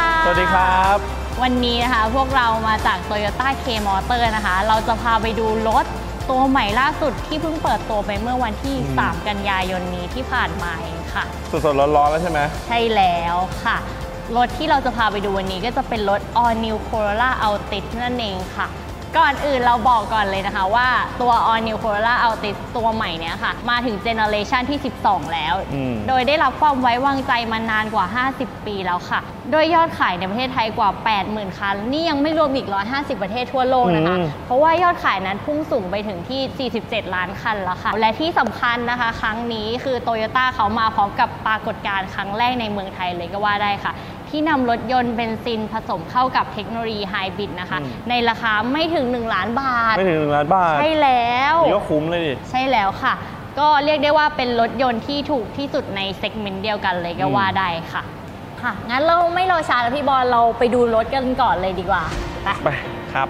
สวัสดีครับวันนี้นะคะพวกเรามาจาก Toyota K Motor นะคะเราจะพาไปดูรถตัวใหม่ล่าสุดที่เพิ่งเปิดตัวไปเมื่อวันที่3 กันยายนนี้ที่ผ่านมาเองค่ะสดๆร้อนๆแล้วใช่ไหมใช่แล้วค่ะรถที่เราจะพาไปดูวันนี้ก็จะเป็นรถ All New Corolla Altis นั่นเองค่ะก่อนอื่นเราบอกก่อนเลยนะคะว่าตัว All New Corolla Altis ตัวใหม่เนี้ยค่ะมาถึงเจเนอเรชันที่12แล้วโดยได้รับความไว้วางใจมานานกว่า50ปีแล้วค่ะโดยยอดขายในประเทศไทยกว่า 80,000 คันนี่ยังไม่รวมอีก150ประเทศทั่วโลกนะคะเพราะว่ายอดขายนั้นพุ่งสูงไปถึงที่47ล้านคันแล้วค่ะและที่สำคัญนะคะครั้งนี้คือ Toyota เขามาพร้อมกับปรากฏการณ์ครั้งแรกในเมืองไทยเลยก็ว่าได้ค่ะที่นำรถยนต์เบนซินผสมเข้ากับเทคโนโลยีไฮบริดนะคะในราคาไม่ถึง1 ล้านบาทไม่ถึง1 ล้านบาทใช่แล้วนี่ก็คุ้มเลยดิใช่แล้วค่ะก็เรียกได้ว่าเป็นรถยนต์ที่ถูกที่สุดในเซกเมนต์เดียวกันเลยก็ว่าได้ค่ะงั้นเราไม่รอช้าแล้วพี่บอลเราไปดูรถกันก่อนเลยดีกว่าไปครับ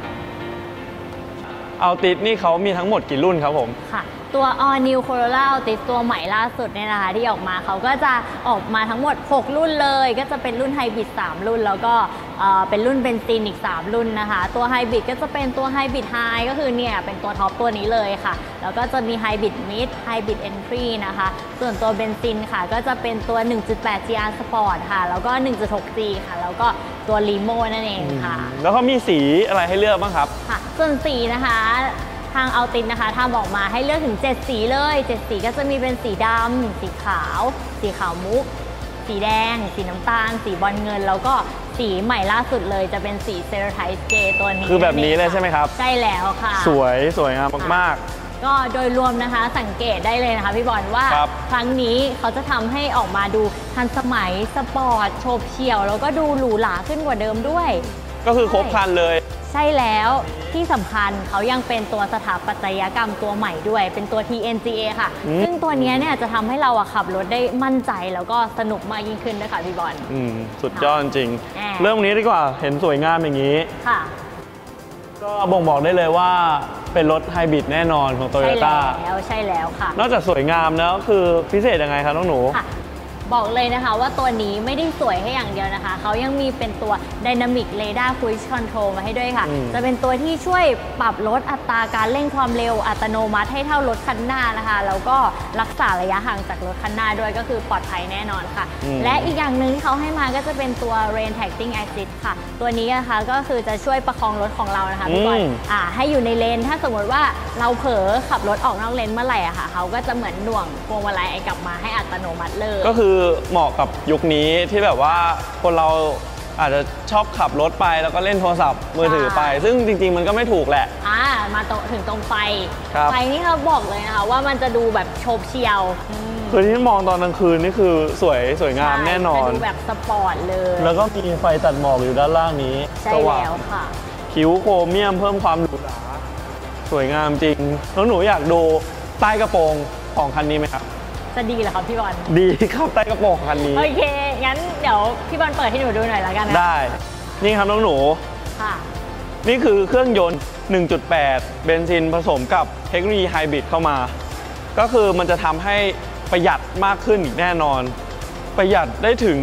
Altisนี่เขามีทั้งหมดกี่รุ่นครับผมค่ะตัว All New Corolla Altis ตัวใหม่ล่าสุดเนี่ยนะคะที่ออกมาเขาก็จะออกมาทั้งหมด6รุ่นเลยก็จะเป็นรุ่นไฮบริด3รุ่นแล้วก็เป็นรุ่นเบนซินอีก3รุ่นนะคะตัวไฮบริดก็จะเป็นตัวไฮบริดไฮก็คือเนี่ยเป็นตัวท็อปตัวนี้เลยค่ะแล้วก็จะมีไฮบริดมิดไฮบริดเอนทรีนะคะส่วนตัวเบนซินค่ะก็จะเป็นตัว 1.8 GR Sport ค่ะแล้วก็ 1.6G ค่ะแล้วก็ตัว Limo นั่นเองค่ะแล้วเขามีสีอะไรให้เลือกบ้างครับค่ะส่วนสีนะคะทางAltisนะคะทำออกมาให้เลือกถึง7สีเลย7สีก็จะมีเป็นสีดำสีขาวสีขาวมุกสีแดงสีน้ำตาลสีบอลเงินแล้วก็สีใหม่ล่าสุดเลยจะเป็นสีเซราไทส์เกตัวนี้คือแบบนี้เลยใช่ไหมครับใช่แล้วค่ะสวยงามมากๆก็โดยรวมนะคะสังเกตได้เลยนะคะพี่บอลว่าครั้งนี้เขาจะทำให้ออกมาดูทันสมัยสปอร์ตโฉบเฉี่ยวแล้วก็ดูหรูหราขึ้นกว่าเดิมด้วยก็คือครบครันเลยใช่แล้วที่สำคัญเขายังเป็นตัวสถาปัตยกรรมตัวใหม่ด้วยเป็นตัว TNGA ค่ะซึ่งตัวนี้เนี่ยจะทำให้เราขับรถได้มั่นใจแล้วก็สนุกมากยิ่งขึ้นด้วยค่ะพี่บอลสุดยอดจริงเรื่องนี้ดีกว่าเห็นสวยงามอย่างนี้ค่ะก็บ่งบอกได้เลยว่าเป็นรถไฮบริดแน่นอนของ Toyota ใช่แล้วค่ะนอกจากสวยงามแล้วคือพิเศษยังไงครับน้องหนูบอกเลยนะคะว่าตัวนี้ไม่ได้สวยแค่อย่างเดียวนะคะเขายังมีเป็นตัว Dynamic Radar Cruise Control มาให้ด้วยค่ะจะเป็นตัวที่ช่วยปรับลดอัตราการเร่งความเร็วอัตโนมัติให้เท่ารถคันหน้านะคะแล้วก็รักษาระยะห่างจากรถคันหน้าด้วยก็คือปลอดภัยแน่นอนค่ะและอีกอย่างหนึ่งที่เขาให้มาก็จะเป็นตัว Rain Tracking Assist ค่ะตัวนี้นะคะก็คือจะช่วยประคองรถของเรานะคะพี่บอลให้อยู่ในเลนถ้าสมมติว่าเราเผลอขับรถออกนอกเลนเมื่อไหร่ค่ะเขาก็จะเหมือนหน่วงพวงมาลัยกลับมาให้อัตโนมัติเลยก็คือเหมาะกับยุคนี้ที่แบบว่าคนเราอาจจะชอบขับรถไปแล้วก็เล่นโทรศัพท์มือถือไปซึ่งจริงๆมันก็ไม่ถูกแหละมาถึงตรงไฟนี่เขาบอกเลยนะคะว่ามันจะดูแบบโฉบเฉี่ยวคือที่มองตอนกลางคืนนี่คือสวยงามแน่นอนจะดูแบบสปอร์ตเลยแล้วก็มีไฟตัดหมอกอยู่ด้านล่างนี้ใช่แล้วค่ะคิ้วโครเมียมเพิ่มความหรูหราสวยงามจริงแล้วหนูอยากดูใต้กระโปรงของคันนี้ไหมครับจะดีเหรอครับพี่บอลดีครับใต้กระโปรงคันนี้โอเคงั้นเดี๋ยวพี่บอลเปิดให้หนูดูหน่อยแล้วกันนะได้นี่ครับน้องหนูค่ะนี่คือเครื่องยนต์ 1.8 เบนซินผสมกับเทคโนโลยีไฮบริดเข้ามาก็คือมันจะทำให้ประหยัดมากขึ้นอีกแน่นอนประหยัดได้ถึง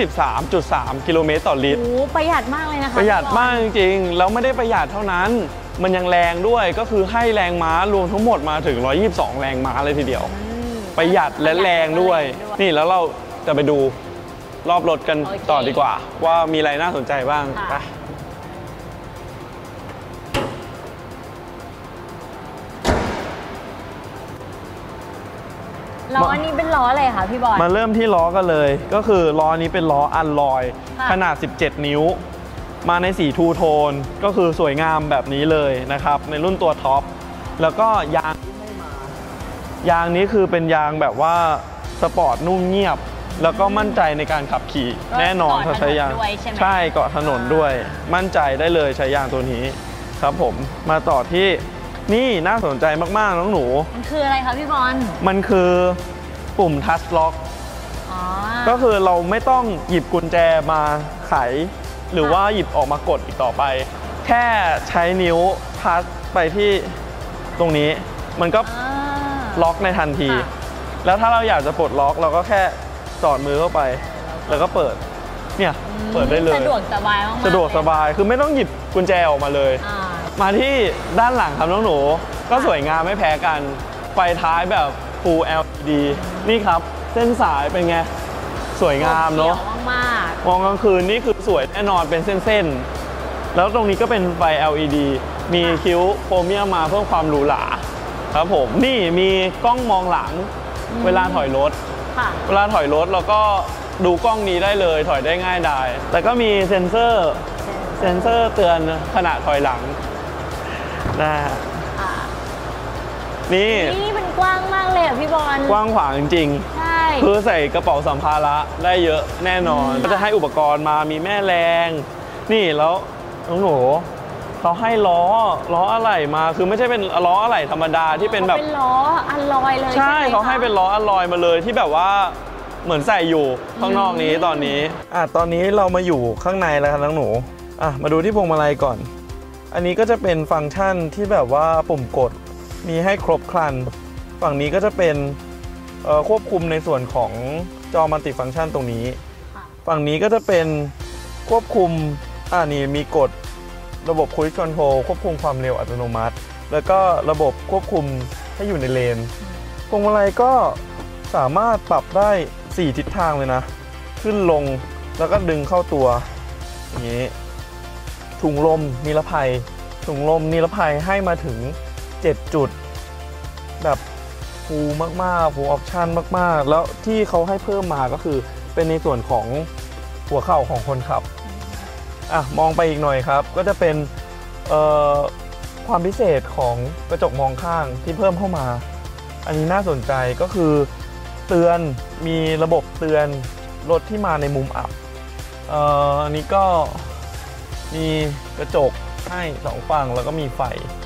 23.3 กิโลเมตรต่อลิตรประหยัดมากเลยนะคะประหยัดมากจริงๆแล้วไม่ได้ประหยัดเท่านั้นมันยังแรงด้วยก็คือให้แรงม้ารวมทั้งหมดมาถึง122แรงม้าเลยทีเดียวประหยัดและแรงด้วยนี่แล้วเราจะไปดูรอบรถกันต่อดีกว่าว่ามีอะไรน่าสนใจบ้างไปล้อนี้เป็นล้ออะไรคะพี่บอลมาเริ่มที่ล้อกันเลยก็คือล้อนี้เป็นล้ออัลลอยขนาด17นิ้วมาในสีทูโทนก็คือสวยงามแบบนี้เลยนะครับในรุ่นตัวท็อปแล้วก็ยางนี้คือเป็นยางแบบว่าสปอร์ตนุ่มเงียบแล้วก็มั่นใจในการขับขี่แน่นอนเขาใช้ยางใช่เกาะถนนด้วยมั่นใจได้เลยใช้ยางตัวนี้ครับผมมาต่อที่นี่น่าสนใจมากๆน้องหนูมันคืออะไรคะพี่บอลมันคือปุ่มทัชล็อกก็คือเราไม่ต้องหยิบกุญแจมาไขหรือว่าหยิบออกมากดอีกต่อไปแค่ใช้นิ้วทัชไปที่ตรงนี้มันก็ล็อกในทันทีแล้วถ้าเราอยากจะปลดล็อกเราก็แค่สอดมือเข้าไปแล้วก็เปิดเนี่ยเปิดได้เลยสะดวกสบายมากๆสะดวกสบายคือไม่ต้องหยิบกุญแจออกมาเลย มาที่ด้านหลังครับน้องหนูก็สวยงามไม่แพ้กันไฟท้ายแบบ Full LED นี่ครับเส้นสายเป็นไงสวยงามเนาะมากมองกลางคืนนี่คือสวยแน่นอนเป็นเส้นๆแล้วตรงนี้ก็เป็นไฟ LED มีคิ้วโครเมียมมาเพิ่มความหรูหราครับผมนี่มีกล้องมองหลังเวลาถอยรถเวลาถอยรถเราก็ดูกล้องนี้ได้เลยถอยได้ง่ายดายแล้วก็มีเซ็นเซอร์เตือนขณะถอยหลังนะนี่มันกว้างมากเลยพี่บอลกว้างขวางจริงๆใช่คือใส่กระเป๋าสัมภาระได้เยอะแน่นอนก็จะให้อุปกรณ์มามีแม่แรงนี่แล้วน้องหนูเขาให้ล้ออะไหล่มาคือไม่ใช่เป็นล้ออะไหล่ธรรมดาที่เป็นแบบเป็นล้ออะลอยเลยใช่เขาให้เป็นล้ออะลอยมาเลยที่แบบว่าเหมือนใส่อยู่ข้างนอกนี้ตอนนี้ตอนนี้เรามาอยู่ข้างในแล้วครับน้องหนูมาดูที่พวงมาลัยก่อนอันนี้ก็จะเป็นฟังก์ชันที่แบบว่าปุ่มกดมีให้ครบครันฝั่งนี้ก็จะเป็นควบคุมในส่วนของจอมัลติฟังก์ชันตรงนี้ฝั่งนี้ก็จะเป็นควบคุมนี่มีกดระบบCruise Controlควบคุมความเร็วอัตโนมัติแล้วก็ระบบควบคุมให้อยู่ในเลนพวงมาลัยก็สามารถปรับได้4ทิศทางเลยนะขึ้นลงแล้วก็ดึงเข้าตัวอย่างนี้ถุงลมนิรภัยให้มาถึง7จุดแบบฟูลมากๆฟูลออปชั่นมากๆแล้วที่เขาให้เพิ่มมาก็คือเป็นในส่วนของหัวเข่าของคนขับมองไปอีกหน่อยครับก็จะเป็นความพิเศษของกระจกมองข้างที่เพิ่มเข้ามาอันนี้น่าสนใจก็คือเตือนมีระบบเตือนรถที่มาในมุมอับอันนี้ก็มีกระจกให้2ฝั่งแล้วก็มีไฟ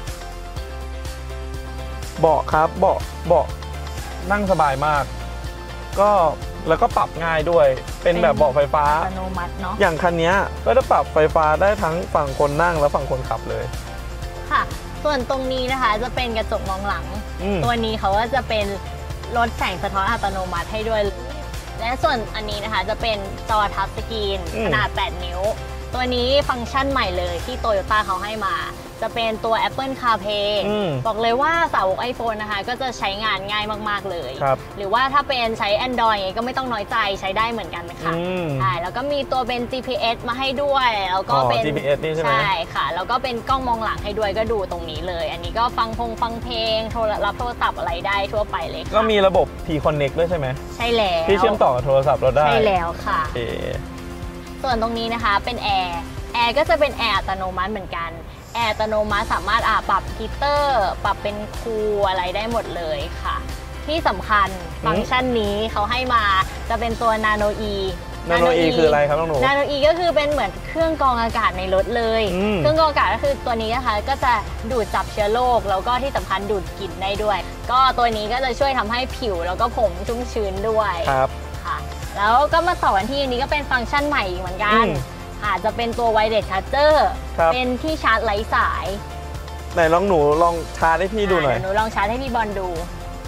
เบาะครับเบาะนั่งสบายมากก็แล้วก็ปรับง่ายด้วยเป็นแบบเบาะไฟฟ้าอัตโนมัติเนาะอย่างคันนี้ก็จะปรับไฟฟ้าได้ทั้งฝั่งคนนั่งและฝั่งคนขับเลยค่ะส่วนตรงนี้นะคะจะเป็นกระจกมองหลังตัวนี้เขาก็จะเป็นลดแสงสะท้อนอัตโนมัติให้ด้วยและส่วนอันนี้นะคะจะเป็นจอทัชสกรีนขนาด8นิ้วตัวนี้ฟังก์ชันใหม่เลยที่ Toyota เขาให้มาจะเป็นตัว Apple CarPlay บอกเลยว่าสาวก iPhone นะคะก็จะใช้งานง่ายมากๆเลยหรือว่าถ้าเป็นใช้ Android ก็ไม่ต้องน้อยใจใช้ได้เหมือนกันนะคะใช่แล้วก็มีตัวเป็น GPS มาให้ด้วยแล้วก็เป็น GPS นี่ใช่ไหมใช่ค่ะแล้วก็เป็นกล้องมองหลังให้ด้วยก็ดูตรงนี้เลยอันนี้ก็ฟังเพลงรับโทรศัพท์อะไรได้ทั่วไปเลยก็มีระบบ P Connect ด้วยใช่ไหมใช่แล้วที่เชื่อมต่อกับโทรศัพท์เราได้ใช่แล้วค่ะส่วนตรงนี้นะคะเป็นแอร์ก็จะเป็นแอร์อัตโนมัติเหมือนกันแอร์อัตโนมัติสามารถปรับฮีเตอร์ปรับเป็นคูลอะไรได้หมดเลยค่ะที่สำคัญฟังก์ชันนี้เขาให้มาจะเป็นตัว Nano E คืออะไรครับน้องหนู Nano E ก็คือเป็นเหมือนเครื่องกรองอากาศในรถเลยเครื่องกรองอากาศก็คือตัวนี้นะคะก็จะดูดจับเชื้อโรคแล้วก็ที่สำคัญดูดกลิ่นได้ด้วยก็ตัวนี้ก็จะช่วยทำให้ผิวแล้วก็ผมชุ่มชื้นด้วยครับค่ะแล้วก็มาต่อกันที่อันนี้ก็เป็นฟังก์ชันใหม่อีกเหมือนกันอาจจะเป็นตัว Wireless Charger เป็นที่ชาร์จไร้สายไหนลองหนูลองชาร์จให้พี่ดูหน่อยหนูลองชาร์จให้พี่บอลดู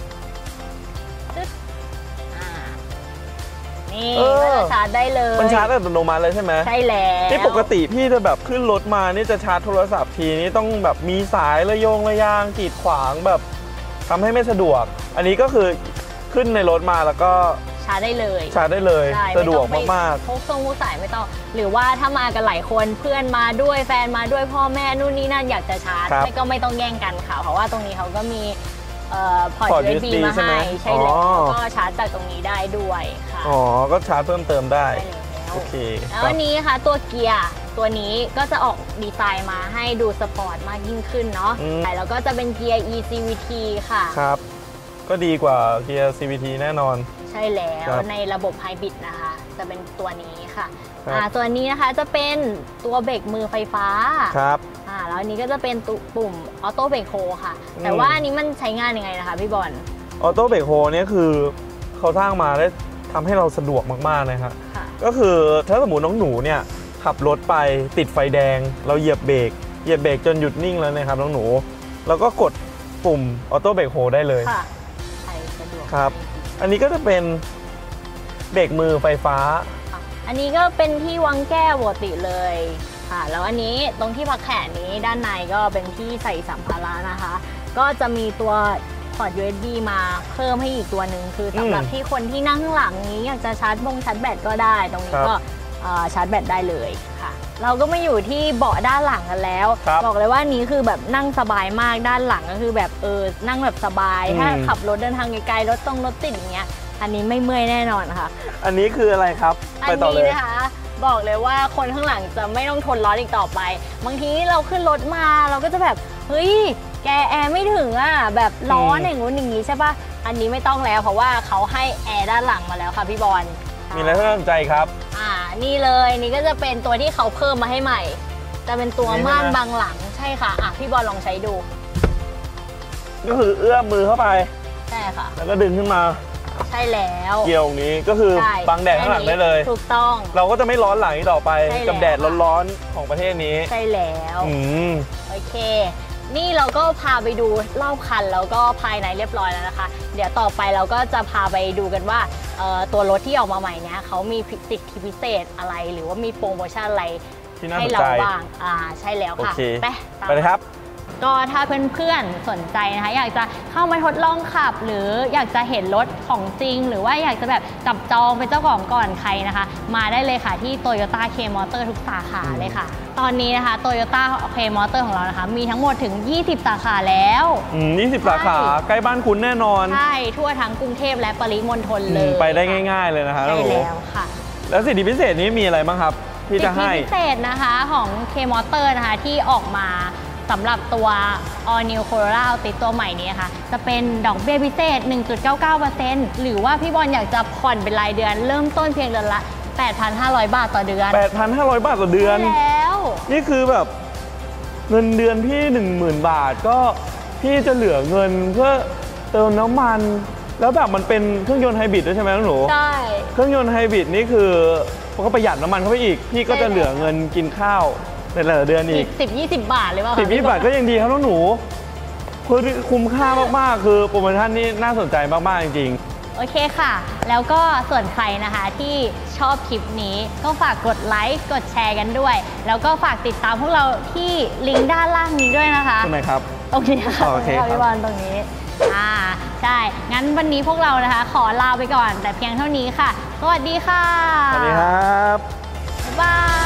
นี่ก็จะชาร์จได้เลยมันชาร์จอัตโนมัติเลยใช่ไหมใช่แล้วนี่ปกติพี่จะแบบขึ้นรถมานี่จะชาร์จโทรศัพท์ทีนี่ต้องแบบมีสายระยางกีดขวางแบบทำให้ไม่สะดวกอันนี้ก็คือขึ้นในรถมาแล้วก็ชาร์จได้เลยสะดวกมากๆพกสายไม่ต้องหรือว่าถ้ามากันหลายคนเพื่อนมาด้วยแฟนมาด้วยพ่อแม่นู่นนี่นั่นอยากจะชาร์จไม่ต้องแย่งกันค่ะเพราะว่าตรงนี้เขาก็มีพอร์ต USB มาให้ใช่แล้วก็ชาร์จจากตรงนี้ได้ด้วยค่ะก็ชาร์จเพิ่มเติมได้โอเคแล้วอันนี้ค่ะตัวเกียร์ตัวนี้ก็จะออกดีไซน์มาให้ดูสปอร์ตมากยิ่งขึ้นเนาะแล้วก็จะเป็นเกียร์ eCVT ค่ะครับก็ดีกว่าเกียร์ CVT แน่นอนใช่แล้วในระบบไฮบริดนะคะจะเป็นตัวนี้ค่ะตัวนี้นะคะจะเป็นตัวเบรกมือไฟฟ้าครับแล้วอันนี้ก็จะเป็นปุ่มออโต้เบรกโฮค่ะแต่ว่าอันนี้มันใช้งานยังไงนะคะพี่บอลออโต้เบรกโฮเนี่ยคือเขาสร้างมาได้ทำให้เราสะดวกมากๆนะครับก็คือถ้าสมมติน้องหนูเนี่ยขับรถไปติดไฟแดงเราเหยียบเบรกจนหยุดนิ่งแล้วนะครับน้องหนูแล้วก็กดปุ่มออโต้เบรกโฮได้เลยสะดวกครับอันนี้ก็จะเป็นเบรกมือไฟฟ้าอันนี้ก็เป็นที่วางแก้วปกติเลยค่ะแล้วอันนี้ตรงที่พักแขนนี้ด้านในก็เป็นที่ใส่สัมภาระนะคะ ก็จะมีตัวพอร์ต USB มาเพิ่มให้อีกตัวหนึ่งคือสำหรับที่คนที่นั่งข้างหลังนี้อยากจะชาร์จแบตก็ได้ตรงนี้ก็ชาร์จแบตได้เลยค่ะเราก็มาอยู่ที่เบาะด้านหลังกันแล้วบอกเลยว่านี้คือแบบนั่งสบายมากด้านหลังก็คือแบบนั่งแบบสบายถ้าขับรถเดินทางไกลๆรถติดอย่างเงี้ยอันนี้ไม่เมื่อยแน่นอนค่ะอันนี้คืออะไรครับไปต่อเลยนะคะบอกเลยว่าคนข้างหลังจะไม่ต้องทนร้อนอีกต่อไปบางทีเราขึ้นรถมาเราก็จะแบบเฮ้ยแกแอร์ไม่ถึงอ่ะแบบร้อนอย่างงู้นอย่างงี้ใช่ปะอันนี้ไม่ต้องแล้วเพราะว่าเขาให้แอร์ด้านหลังมาแล้วค่ะพี่บอลมีอะไรน่าสนใจครับนี่เลยนี่ก็จะเป็นตัวที่เขาเพิ่มมาให้ใหม่จะเป็นตัวม่านบังหลังใช่ค่ะพี่บอลลองใช้ดูก็คือเอื้อมมือเข้าไปใช่ค่ะแล้วก็ดึงขึ้นมาใช่แล้วเกี่ยวนี้ก็คือบังแดดข้างหลังได้เลยถูกต้องเราก็จะไม่ร้อนหลังอีกต่อไปกับแดดร้อนๆของประเทศนี้ใช่แล้วโอเคนี่เราก็พาไปดูรอบคันแล้วก็ภายในเรียบร้อยแล้วนะคะเดี๋ยวต่อไปเราก็จะพาไปดูกันว่าตัวรถที่ออกมาใหม่เนี้ยเขามีสิทธิพิเศษอะไรหรือว่ามีโปรโมชั่นอะไรให้เราบ้างใช่แล้วค่ะไปเลยครับก็ถ้าเพื่อนๆสนใจนะคะอยากจะเข้ามาทดลองขับหรืออยากจะเห็นรถของจริงหรือว่าอยากจะแบบจับจองเป็นเจ้าของก่อนใครนะคะมาได้เลยค่ะที่ Toyota K-Motor ทุกสาขาเลยค่ะตอนนี้นะคะ Toyota K-Motor ของเรานะคะมีทั้งหมดถึง20สาขาแล้ว 20สาขาใกล้บ้านคุณแน่นอนใช่ทั่วทั้งกรุงเทพและปริมณฑลเลยไปได้ง่ายๆเลยนะคะใช่แล้วค่ะแล้วสิทธิพิเศษนี้มีอะไรบ้างครับที่จะให้สิทธิพิเศษนะคะของ K-Motor นะคะที่ออกมาสำหรับตัว All New Corolla Altis ตัวใหม่นี้ค่ะจะเป็นดอกเบี้ยพิเศษ 1.99% หรือว่าพี่บอลอยากจะผ่อนเป็นรายเดือนเริ่มต้นเพียงเดือนละ 8,500 บาทต่อเดือน 8,500 บาทต่อเดือนแล้วนี่คือแบบเงินเดือนพี่ 10,000 บาทก็พี่จะเหลือเงินเพื่อเติมน้ำมันแล้วแบบมันเป็นเครื่องยนต์ไฮบริดด้วยใช่ไหมน้องหนูใช่เครื่องยนต์ไฮบริดนี่คือมันก็ประหยัดน้ำมันเข้าไปอีกพี่ก็จะเหลือเงินกินข้าวในแต่ละเดือนอีก 10-20 บาทเลยป่ะ 10-20 บาทก็ยังดีครับน้องหนูคือคุ้มค่ามากๆคือโปรโมชั่นนี้น่าสนใจมากๆจริงๆโอเคค่ะแล้วก็ส่วนใครนะคะที่ชอบคลิปนี้ก็ฝากกดไลค์กดแชร์กันด้วยแล้วก็ฝากติดตามพวกเราที่ลิงก์ด้านล่างนี้ด้วยนะคะใช่ไหมครับตรงนี้ค่ะโอเคครับพี่บอลตรงนี้ใช่งั้นวันนี้พวกเรานะคะขอลาไปก่อนแต่เพียงเท่านี้ค่ะสวัสดีค่ะสวัสดีครับบ๊ายบาย